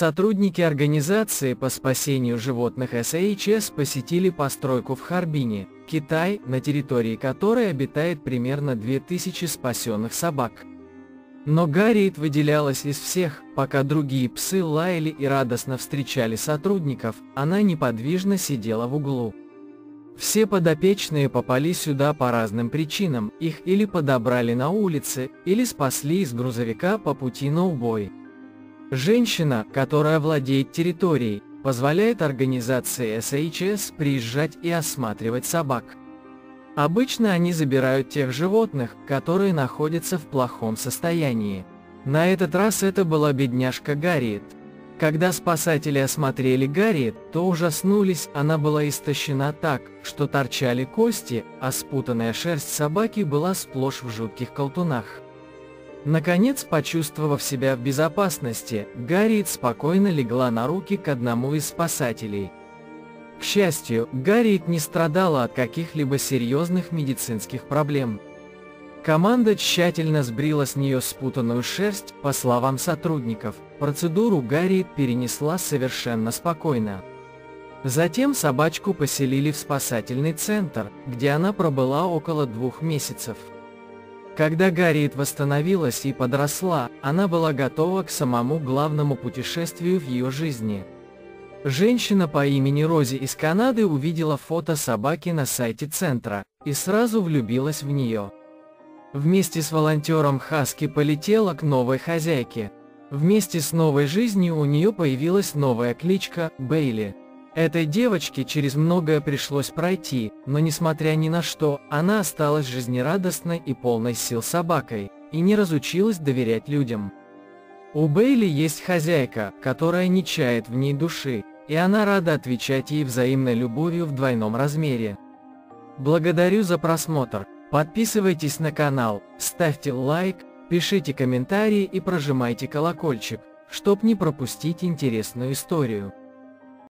Сотрудники организации по спасению животных SHS посетили постройку в Харбине, Китай, на территории которой обитает примерно 2000 спасенных собак. Но Гарриет выделялась из всех. Пока другие псы лаяли и радостно встречали сотрудников, она неподвижно сидела в углу. Все подопечные попали сюда по разным причинам, их или подобрали на улице, или спасли из грузовика по пути на убой. Женщина, которая владеет территорией, позволяет организации SHS приезжать и осматривать собак. Обычно они забирают тех животных, которые находятся в плохом состоянии. На этот раз это была бедняжка Гарриет. Когда спасатели осмотрели Гарриет, то ужаснулись, она была истощена так, что торчали кости, а спутанная шерсть собаки была сплошь в жутких колтунах. Наконец, почувствовав себя в безопасности, Гарриет спокойно легла на руки к одному из спасателей. К счастью, Гарриет не страдала от каких-либо серьезных медицинских проблем. Команда тщательно сбрила с нее спутанную шерсть. По словам сотрудников, процедуру Гарриет перенесла совершенно спокойно. Затем собачку поселили в спасательный центр, где она пробыла около 2 месяцев. Когда Гарриет восстановилась и подросла, она была готова к самому главному путешествию в ее жизни. Женщина по имени Рози из Канады увидела фото собаки на сайте центра и сразу влюбилась в нее. Вместе с волонтером Хаски полетела к новой хозяйке. Вместе с новой жизнью у нее появилась новая кличка – Бейли. Этой девочке через многое пришлось пройти, но несмотря ни на что, она осталась жизнерадостной и полной сил собакой, и не разучилась доверять людям. У Бейли есть хозяйка, которая не чает в ней души, и она рада отвечать ей взаимной любовью в двойном размере. Благодарю за просмотр, подписывайтесь на канал, ставьте лайк, пишите комментарии и прожимайте колокольчик, чтоб не пропустить интересную историю.